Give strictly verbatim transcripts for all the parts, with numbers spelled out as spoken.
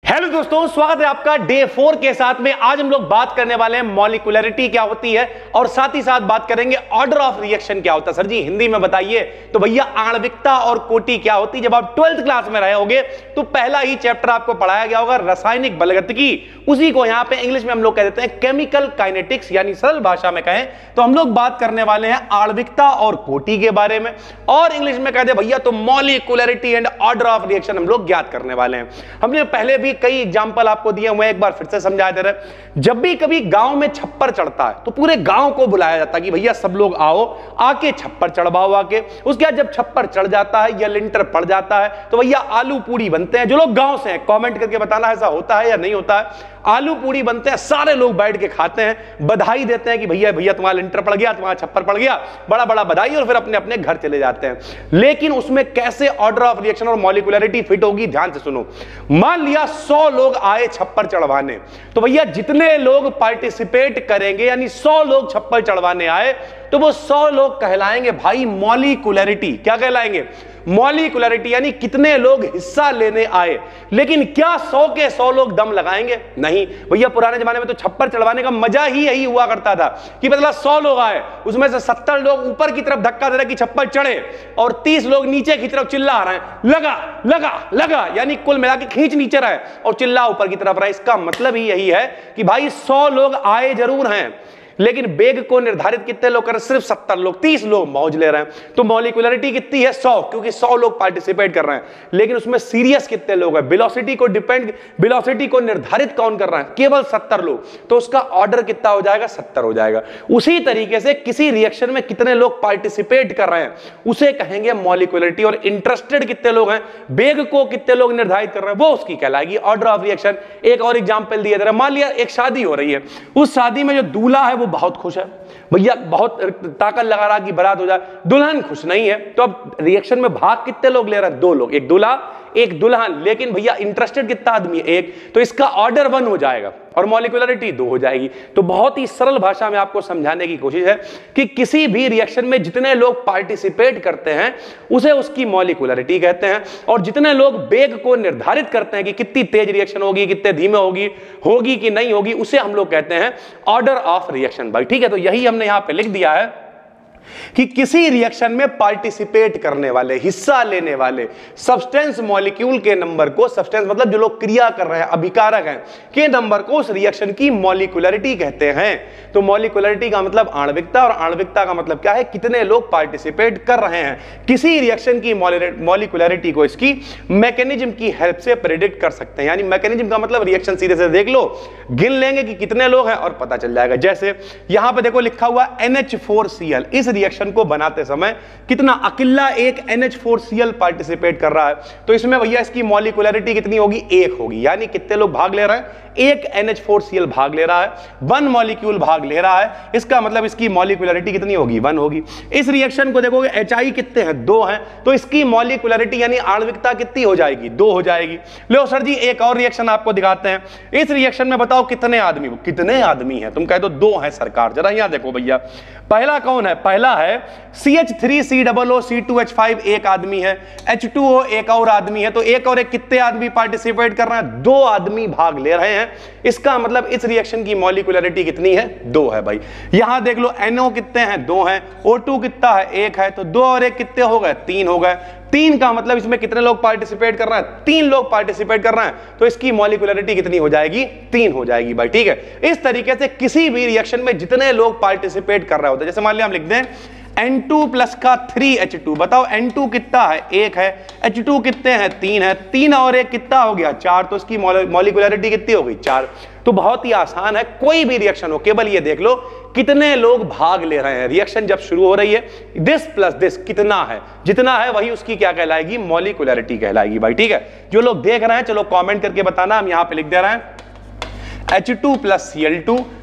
Hello दोस्तों, स्वागत है आपका डे फोर के साथ में। आज हम लोग बात करने वाले हैं मॉलिक्यूलरिटी क्या होती है और साथ ही साथ बात करेंगे ऑर्डर ऑफ रिएक्शन क्या होता है। सर जी हिंदी में बताइए तो भैया आणविकता और कोटि क्या होती है। जब आप ट्वेल्थ क्लास में रहे होगे तो पहला ही चैप्टर आपको पढ़ाया गया होगा रासायनिक बलगतिकी, उसी को यहां पे इंग्लिश में हम लोग कह देते हैं केमिकल काइनेटिक्स, यानी सरल भाषा में कहें तो हम लोग बात करने वाले हैं आणविकता और कोटि के बारे में, और इंग्लिश में कह दे भैया तो molecularity and order of reaction हम लोग ज्ञात करने वाले हैं। हमने पहले भी कई एग्जाम्पल आपको दिए हुए, एक बार फिर से समझा दे रहे। जब भी कभी गांव में छप्पर चढ़ता है तो पूरे गांव को बुलाया जाता है कि भैया सब लोग आओ, आके छप्पर चढ़वाओ आके। उसके बाद जब छप्पर चढ़ जाता है या लिंटर पड़ जाता है तो भैया आलू पूड़ी बनते हैं। जो लोग गांव से हैं कमेंट करके बताना ऐसा होता है या नहीं होता है। आलू पूड़ी बनते हैं, सारे लोग बैठ के खाते हैं, बधाई देते हैं कि भैया भैया तुम्हारा लिंटर पड़ गया, तुम्हारा छप्पर पड़ गया, बड़ा बड़ा बधाई, और फिर अपने अपने घर चले जाते हैं। लेकिन उसमें कैसे ऑर्डर ऑफ रिएक्शन और मॉलिक्यूलरिटी फिट होगी, ध्यान से सुनो। मान लिया सौ लोग आए छप्पर चढ़वाने, तो भैया जितने लोग पार्टिसिपेट करेंगे यानी सौ लोग छप्पर चढ़वाने आए तो वो सौ लोग कहलाएंगे भाई मॉलिक्यूलरिटी। क्या कहलाएंगे? मॉलिक्यूलरिटी, यानी कितने लोग हिस्सा लेने आए। लेकिन क्या सौ के सौ लोग दम लगाएंगे? नहीं भैया, पुराने जमाने में तो छप्पर चढ़वाने का मजा ही यही हुआ करता था कि मतलब सौ लोग आए, उसमें से सत्तर लोग ऊपर की तरफ धक्का दे रहे कि छप्पर चढ़े और तीस लोग नीचे की तरफ चिल्ला रहे हैं लगा लगा लगा, यानी कुल मिला के खींच नीचे रहे और चिल्ला ऊपर की तरफ रहे। इसका मतलब ही यही है कि भाई सौ लोग आए जरूर हैं लेकिन बेग को निर्धारित कितने लोग कर रहे हैं? सिर्फ सत्तर लोग, तीस लोग मौज ले रहे हैं। तो मॉलिक्यूलरिटी कितनी है? सौ, क्योंकि सौ लोग पार्टिसिपेट कर रहे हैं। लेकिन उसमें सीरियस कितने लोग हैं? वेलोसिटी को डिपेंड वेलोसिटी को निर्धारित कौन कर रहा है? केवल सत्तर लोग। तो उसका ऑर्डर कितना हो जाएगा? सत्तर हो जाएगा। उसी तरीके से किसी रिएक्शन में कितने लोग पार्टिसिपेट कर रहे हैं उसे कहेंगे मॉलिक्यूलरिटी, और इंटरेस्टेड कितने लोग हैं, बेग को कितने लोग निर्धारित कर रहे हैं, वो उसकी कहलाएगी ऑर्डर ऑफ रिएक्शन। एक और एग्जांपल दिया जरा। मान लिया एक शादी हो रही है, उस शादी में जो दूल्हा है वो बहुत खुश है, भैया बहुत ताकत लगा रहा कि बारात हो जाए। दुल्हन खुश नहीं है, तो अब रिएक्शन में भाग कितने लोग ले रहे हैं? दो लोग, एक दूल्हा एक दुल्हन। लेकिन भैया इंटरेस्टेड कितना आदमी है? एक। तो इसका ऑर्डर वन हो जाएगा और मॉलिक्यूलरिटी दो हो जाएगी। तो बहुत ही सरल भाषा में आपको समझाने की कोशिश है कि किसी भी रिएक्शन में जितने लोग पार्टिसिपेट करते हैं उसे उसकी मॉलिक्यूलरिटी कहते हैं, और जितने लोग बेग को निर्धारित करते हैं कि कितनी तेज रिएक्शन होगी, कितने धीमे होगी होगी कि नहीं होगी, उसे हम लोग कहते हैं ऑर्डर ऑफ रिएक्शन। भाई ठीक है, तो यही हमने यहां पे लिख दिया है कि किसी रिएक्शन में पार्टिसिपेट करने वाले, हिस्सा लेने वाले सब्सटेंस मॉलिक्यूल के नंबर को, सब्सटेंस मतलब जो लोग क्रिया कर रहे हैं, अभिकारक हैं, के नंबर को उस रिएक्शन की मॉलिक्यूलरिटी कहते हैं। तो मॉलिक्यूलरिटी का मतलब आणविकता, और आणविकता का मतलब क्या है? कितने लोग पार्टिसिपेट कर रहे हैं। किसी रिएक्शन की मॉलिक्यूलरिटी को इसकी मैकेनिज्म की हेल्प से प्रेडिक्ट कर सकते हैं। यानी मैकेनिज्म का मतलब रिएक्शन सीधे से देख लो, गिन लेंगे कि कितने लोग हैं और पता चल जाएगा। जैसे यहां पर देखो लिखा हुआ N H four C L, इस रिएक्शन को बनाते समय कितना अकेला एक N H four C L participate कर रहा है, तो इसमें भैया इसकी मॉलिक्यूलरिटी कितनी होगी? एक होगी। यानी कितने लोग भाग ले रहे हैं? एक N H four C L भाग ले रहा है, वन मॉलिक्यूल भाग ले रहा है, इसका मतलब इसकी मॉलिक्यूलरिटी कितनी होगी? वन होगी। इस रिएक्शन को देखोगे एच आई कितने हैं? दो हैं, तो इसकी मॉलिक्यूलरिटी यानी आणविकता कितनी हो जाएगी? दो हो जाएगी। लो सर जी एक और रिएक्शन आपको दिखाते हैं। इस रिएक्शन में बताओ कितने आदमी, कितने आदमी हैं? तुम कह दो दो हैं सरकार। जरा यहां देखो भैया, पहला कौन है? पहला है C H three C double O C two H five, एक आदमी है। एच टू ओ एक और आदमी है। तो एक और एक कितने आदमी पार्टिसिपेट कर रहे हैं? दो आदमी भाग ले रहे हैं। इसका मतलब इस रिएक्शन की मॉलिक्यूलरिटी कितनी है? दो है भाई। यहां देख लो एन ओ कितने हैं? दो हैं। ओ टू कितना है? एक है। तो दो और एक कितने हो गए? तीन हो गए। तीन का मतलब इसमें कितने लोग पार्टिसिपेट कर रहे हैं? तीन लोग पार्टिसिपेट कर रहे हैं, तो इसकी मॉलिक्यूलरिटी कितनी हो जाएगी? तीन हो जाएगी भाई। ठीक है, इस तरीके से किसी भी रिएक्शन में जितने लोग पार्टिसिपेट कर रहे होते हैं, जैसे मान लिया हम लिख दें एन टू प्लस का थ्री एच टू, बताओ एन टू कितना है? एक है। एच टू कितने हैं? तीन है। तीन और एक कितना हो गया? चार। तो इसकी मॉलिक्यूलरिटी कितनी हो गई? चार। तो बहुत ही आसान है, कोई भी रिएक्शन हो, केवल ये देख लो कितने लोग भाग ले रहे हैं। रिएक्शन जब शुरू हो रही है, दिस प्लस दिस कितना है, जितना है वही उसकी क्या कहलाएगी? मॉलिक्यूलरिटी कहलाएगी भाई। ठीक है, जो लोग देख रहे हैं चलो कमेंट करके बताना, हम यहां पे लिख दे रहे हैं H two plus C L two,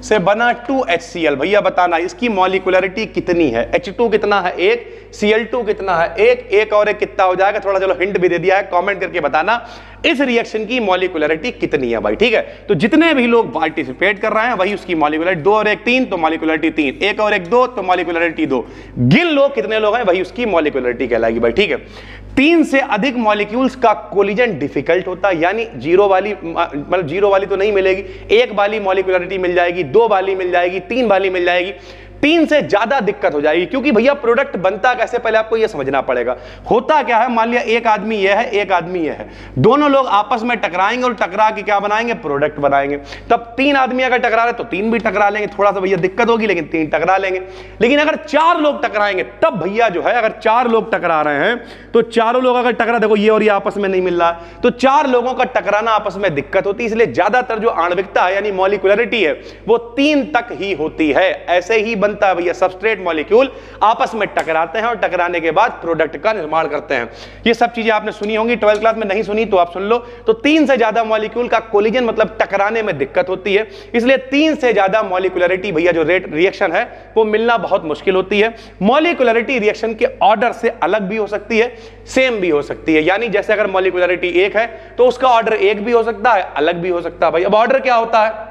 से बना टू एच सी एल। भैया बताना इसकी मॉलिक्यूलरिटी कितनी है। एच टू कितना है एक, सी एल टू कितना है एक, एक और एक कितना हो जाएगा, थोड़ा चलो हिंट भी दे दिया है, कमेंट करके बताना इस रिएक्शन की मॉलिक्यूलरिटी कितनी है भाई। ठीक है, तो जितने भी लोग पार्टिसिपेट कर रहे हैं वही उसकी मॉलिक्यूलरिटी, दो और एक तीन तो मॉलिक्यूलरिटी तीन, एक और एक दो तो मॉलिक्यूलरिटी दो, गिन लो कितने लोग हैं वही उसकी मॉलिक्यूलरिटी कहलाएगी भाई। ठीक है, तीन से अधिक मॉलिक्यूल्स का कोलिजन डिफिकल्ट होता है, यानी जीरो वाली मतलब जीरो वाली तो नहीं मिलेगी, एक वाली मॉलिक्यूलरिटी मिल जाएगी, दो वाली मिल जाएगी, तीन वाली मिल जाएगी, तीन से ज्यादा दिक्कत हो जाएगी। क्योंकि भैया प्रोडक्ट बनता कैसे पहले आपको यह समझना पड़ेगा। होता क्या है, मान लिया एक आदमी यह है एक आदमी यह है, दोनों लोग आपस में टकराएंगे और टकरा के क्या बनाएंगे, प्रोडक्ट बनाएंगे। तब तीन आदमी अगर टकरा रहे तो तीन भी टकरा लेंगे, थोड़ा सा भैया दिक्कत होगी लेकिन तीन टकरा लेंगे। लेकिन अगर चार लोग टकराएंगे तब भैया जो है, अगर चार लोग टकरा रहे हैं तो चारों लोग अगर टकरा, देखो ये और ये आपस में नहीं मिल रहा है तो चार लोगों का टकराना आपस में दिक्कत होती है। इसलिए ज्यादातर जो आणविकता है यानी मॉलिक्यूलरिटी है वो तीन तक ही होती है। ऐसे ही बनता है भैया, सबस्ट्रेट मॉलिक्यूल आपस में टकराते हैं और टकराने के बाद प्रोडक्ट का निर्माण करते हैं। ये सब चीजें आपने सुनी होंगी, ट्वेल्थ क्लास में नहीं सुनी तो आप सुन लो। तो तीन से ज्यादा मॉलिक्यूल का कोलिजन मतलब टकराने में दिक्कत होती है, इसलिए तीन से ज्यादा मॉलिक्यूलरिटी भैया जो रेट रिएक्शन है वो मिलना बहुत मुश्किल होती है। मॉलिक्यूलरिटी रिएक्शन के ऑर्डर से अलग भी हो सकती है, सेम भी हो सकती है। यानी जैसे अगर मॉलिक्यूलरिटी एक है तो उसका ऑर्डर एक भी हो सकता है, अलग भी हो सकता है भाई। अब ऑर्डर क्या होता है,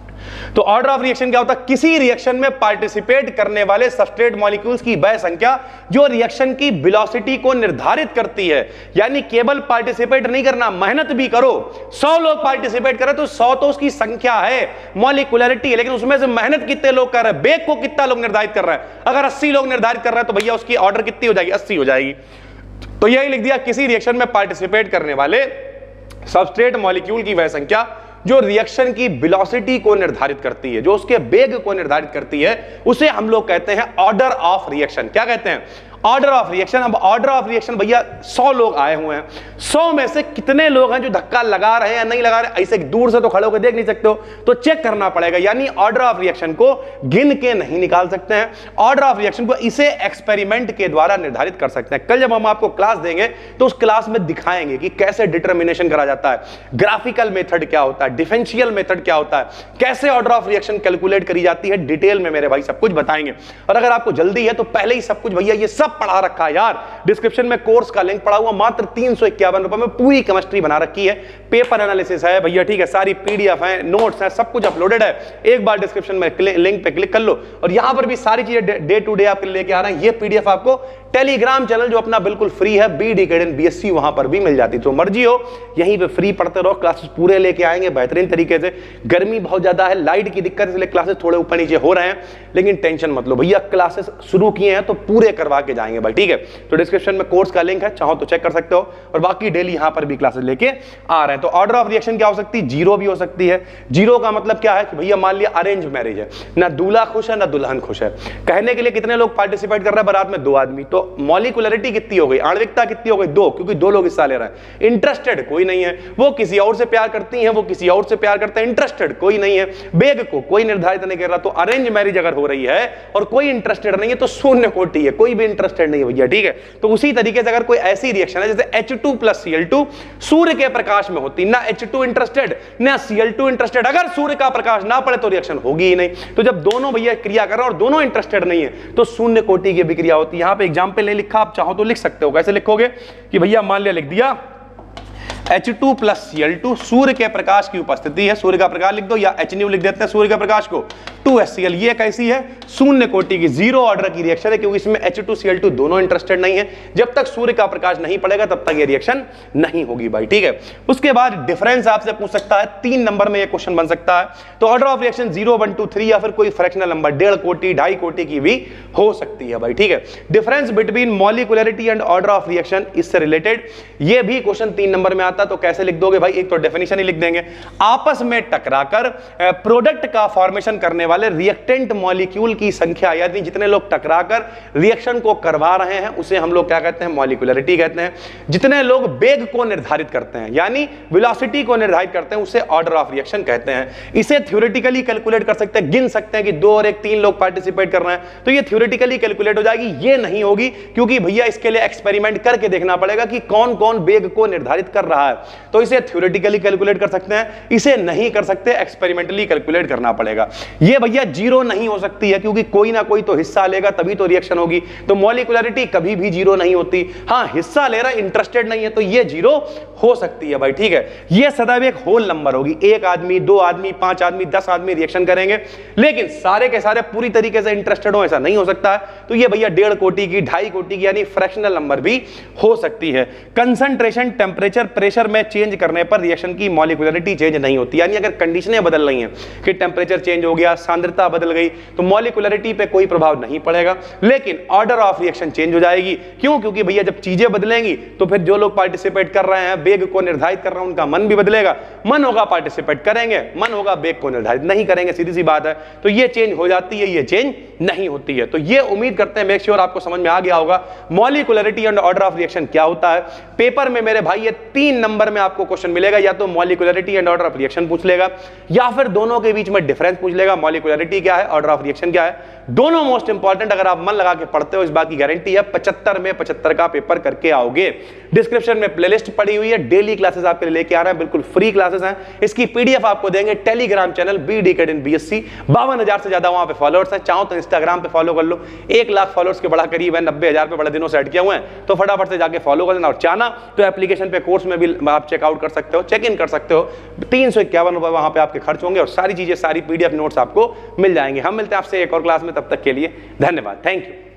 तो ऑर्डर ऑफ रिएक्शन क्या होता है, किसी रिएक्शन में पार्टिसिपेट करने वाले सबस्ट्रेट मॉलिक्यूल्स की वह संख्या जो रिएक्शन की वेलोसिटी को निर्धारित करती है। यानी केवल पार्टिसिपेट नहीं करना, मेहनत भी करो। सौ लोग पार्टिसिपेट करें तो सौ तो उसकी संख्या है, मॉलिक्यूलरिटी है, लेकिन उसमें से मेहनत कितने लोग कर रहे हैं, बेग को कितना लोग निर्धारित कर रहे हैं। अगर अस्सी लोग निर्धारित कर रहे हैं तो भैया उसकी ऑर्डर कितनी हो जाएगी, अस्सी हो जाएगी। तो यही लिख दिया, किसी रिएक्शन में पार्टिसिपेट करने वाले सबस्ट्रेट मॉलिक्यूल की वह संख्या जो रिएक्शन की वेलोसिटी को निर्धारित करती है, जो उसके वेग को निर्धारित करती है, उसे हम लोग कहते हैं ऑर्डर ऑफ रिएक्शन। क्या कहते हैं, ऑर्डर ऑफ रिएक्शन। अब ऑर्डर ऑफ रिएक्शन भैया सौ लोग आए हुए हैं, सौ में से कितने लोग हैं जो धक्का लगा रहे हैं या नहीं लगा रहे, ऐसे दूर से तो खड़े होकर देख नहीं सकते हो, तो चेक करना पड़ेगा। यानी ऑर्डर ऑफ रिएक्शन को गिन के नहीं निकाल सकते हैं, ऑर्डर ऑफ रिएक्शन को इसे एक्सपेरिमेंट के द्वारा निर्धारित कर सकते हैं। कल जब हम आपको क्लास देंगे तो उस क्लास में दिखाएंगे कि कैसे डिटर्मिनेशन करा जाता है, ग्राफिकल मेथड क्या होता है, डिफरेंशियल मेथड क्या होता है, कैसे ऑर्डर ऑफ रिएक्शन कैलकुलेट करी जाती है, डिटेल में मेरे भाई सब कुछ बताएंगे। और अगर आपको जल्दी है तो पहले ही सब कुछ भैया ये सब पढ़ा रखा है यार, डिस्क्रिप्शन में कोर्स का लिंक पड़ा हुआ, मात्र तीन सौ इक्यावन रुपए में पूरी केमिस्ट्री बना रखी है, पेपर एनालिसिस है भैया, ठीक है, सारी पीडीएफ है, नोट्स है, सब कुछ अपलोडेड है। एक बार डिस्क्रिप्शन में लिंक पे क्लिक कर लो और यहां पर भी सारी चीजें डे टू डे आपके लिए लेके आ रहे हैं। ये पीडीएफ आपको टेलीग्राम चैनल जो अपना बिल्कुल फ्री है, बी डिकेडन बीएससी, वहां पर भी मिल जाती है। तो मर्जी हो यहीं पे फ्री पढ़ते रहो, क्लासेस पूरे लेके आएंगे बेहतरीन तरीके से। गर्मी बहुत ज्यादा है, लाइट की दिक्कत, इसलिए क्लासेस थोड़े ऊपर नीचे हो रहे हैं, लेकिन टेंशन मत लो भैया, क्लासेस शुरू किए हैं तो पूरे करवा के जाएंगे भाई, ठीक है। तो डिस्क्रिप्शन में कोर्स का लिंक है, चाहो तो चेक कर सकते हो। और बाकी डेली यहां पर भी क्लासेस लेके आ रहे हैं। तो ऑर्डर ऑफ रिएक्शन क्या हो सकती है, जीरो भी हो सकती है। जीरो का मतलब क्या है कि भैया मान लिया अरेंज मैरिज है, ना दूल्हा खुश है ना दुल्हन खुश है, कहने के लिए कितने लोग पार्टिसिपेट कर रहे हैं बारात में, दो आदमी, तो मॉलिक्यूलरिटी कितनी हो गई, आणविकता कितनी हो गई, दो, क्योंकि दो लोग हिस्सा ले रहे हैं। इंटरेस्टेड कोई नहीं है, वो किसी और से प्यार करती हैं, वो किसी और से प्यार करते हैं, इंटरेस्टेड कोई नहीं है, बेग को कोई निर्धारित नहीं कर रहा। तो अरेंज मैरिज अगर हो रही है और कोई इंटरेस्टेड नहीं है तो शून्य कोटि है, कोई भी इंटरेस्टेड नहीं है भैया, ठीक है। तो उसी तरीके से अगर कोई ऐसी रिएक्शन है जैसे H two plus C L two सूर्य के प्रकाश में होती, ना एच टू इंटरेस्टेड ना सी एल टू इंटरेस्टेड, अगर सूर्य का प्रकाश ना पड़े तो रिएक्शन होगी ही नहीं। तो जब दोनों भैया क्रिया कर रहे हैं और दोनों इंटरेस्टेड नहीं है तो शून्य कोटि की विक्रिया होती है। यहां पे एग्जांपल नहीं लिखा, आप चाहो तो लिख सकते हो। कैसे लिखोगे कि भैया मान लिया लिख दिया H two plus C L two, सूर्य के प्रकाश की उपस्थिति है, सूर्य का प्रकाश लिख दो या एच न्यू लिख देते हैं सूर्य के प्रकाश को, टू एच सी एल, ये कैसी है, शून्य कोटि की, जीरो ऑर्डर की रिएक्शन है, क्योंकि इसमें H two C L two दोनों इंटरेस्टेड नहीं है। जब तक सूर्य का प्रकाश नहीं पड़ेगा तब तक ये रिएक्शन नहीं होगी भाई, ठीक है। उसके बाद डिफरेंस आपसे पूछ सकता है, तीन नंबर में ये क्वेश्चन बन सकता है। तो order of reaction zero, one, two, three या फिर कोई फ्रैक्शनल नंबर, डेढ़ कोटि, ढाई कोटि की भी हो सकती है भाई, ठीक है। Difference between molecularity and order of reaction इससे रिलेटेड ये भी क्वेश्चन तीन नंबर में आता है। तो कैसे लिख दोगे भाई, एक तो डेफिनेशन ही लिख देंगे, आपस में टकराकर प्रोडक्ट का फॉर्मेशन करने वाले रिएक्टेंट मॉलिक्यूल की संख्या, यानी जितने लोग टकराकर रिएक्शन को करवा रहे हैं उसे हम लोग क्या कहते हैं, मॉलिक्यूलरिटी कहते हैं। जितने लोग वेग को निर्धारित करते हैं यानी वेलोसिटी को निर्धारित करते हैं उसे ऑर्डर ऑफ रिएक्शन कहते हैं। इसे थ्योरेटिकली कैलकुलेट कर सकते हैं, गिन सकते हैं कि दो और एक तीन लोग पार्टिसिपेट कर रहे हैं तो ये थ्योरेटिकली कैलकुलेट हो जाएगी, ये नहीं होगी क्योंकि भैया इसके लिए एक्सपेरिमेंट करके देखना पड़ेगा कि कौन कौन वेग को निर्धारित कर रहा है। तो इसे थ्योरेटिकली कैलकुलेट कर सकते हैं, इसे नहीं कर सकते, एक्सपेरिमेंटली कैलकुलेट करना पड़ेगा। ये भैया जीरो नहीं हो सकती है, क्योंकि कोई ना कोई तो हिस्सा लेगा तभी तो रिएक्शन होगी। तो मॉलिक्यूलरिटी कभी भी जीरो नहीं होती। हाँ, हिस्सा ले रहा है, इंटरेस्टेड नहीं है, तो ये जीरो हो सकती है भाई, ठीक है। ये सदैव एक होल नंबर होगी, एक आदमी, दो आदमी, पांच आदमी, दस आदमी रिएक्शन करेंगे, लेकिन सारे के सारे पूरी तरीके से इंटरेस्टेड हो, ऐसा नहीं हो सकता है। तो ये भैया डेढ़ कोटि की, ढाई कोटि की, यानी फ्रैक्शनल नंबर भी हो सकती है। कंसंट्रेशन, टेम्परेचर, प्रेशर में चेंज करने पर रिएक्शन की मॉलिक्यूलरिटी चेंज नहीं होती, यानी अगर कंडीशनें बदल रही हैं कि टेम्परेचर चेंज हो गया, सांद्रता बदल गई, तो मॉलिक्यूलरिटी पे कोई प्रभाव नहीं पड़ेगा, लेकिन ऑर्डर ऑफ रिएक्शन चेंज हो जाएगी। क्यों? क्योंकि भैया जब चीजें बदलेंगी तो फिर जो लोग पार्टिसिपेट कर रहे हैं, वेग को निर्धारित कर रहे हैं, उनका मन भी बदलेगा। मन होगा पार्टिसिपेट करेंगे, मन होगा वेग को निर्धारित नहीं करेंगे, सीधी सी बात है। तो ये चेंज हो जाती है, ये चेंज नहीं होती है। तो ये उम्मीद करते हैं, मेक श्योर आपको समझ में आ गया होगा molecularity and order of reaction क्या होता है। पेपर में मेरे भाई ये तीन नंबर में आपको क्वेश्चन मिलेगा, या तो molecularity and order of reaction पूछ लेगा, या फिर दोनों के बीच में डिफरेंस पूछ लेगा, मॉलिक्यूलरिटी क्या है, ऑर्डर ऑफ रिएक्शन क्या है। दोनों मोस्ट इंपॉर्टेंट, अगर आप मन लगा के पढ़ते हो, इस बात की गारंटी है पचहत्तर में पचहत्तर का पेपर करके आओगे। डिस्क्रिप्शन में प्लेलिस्ट पड़ी हुई है, डेली क्लासेस आपके लिए लेके आ रहे हैं, बिल्कुल फ्री क्लासेस हैं। इसकी पीडीएफ आपको देंगे टेलीग्राम चैनल बी डी कैड इन बीएससी। बावन हजार से ज्यादा वहां पे फॉलोअर्स हैं, चाहो तो इंस्टाग्राम पे फॉलो कर लो, एक लाख फॉलोअर्स के बड़ा करीब है, नब्बे हजार पे बड़े दिनों से ऐड किए हुए हैं, तो फटाफट से जाके फॉलो कर लेना। और चाहना तो एप्लीकेशन पे कोर्स में भी आप चेकआउट कर सकते हो, चेक इन कर सकते हो। तीन सौ इक्यावन रुपए वहां पे आपके खर्च होंगे और सारी चीजें, सारी पीडीएफ नोट्स आपको मिल जाएंगे। हम मिलते हैं आपसे एक और क्लास में, तब तक के लिए धन्यवाद, थैंक यू।